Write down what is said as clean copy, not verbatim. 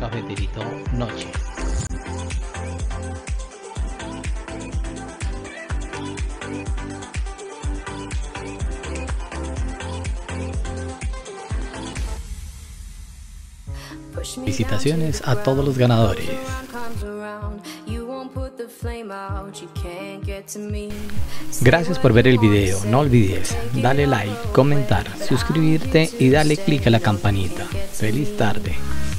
Cafeterito Noche. Felicitaciones a todos los ganadores. Gracias por ver el video, no olvides darle like, comentar, suscribirte y darle click a la campanita. Feliz tarde.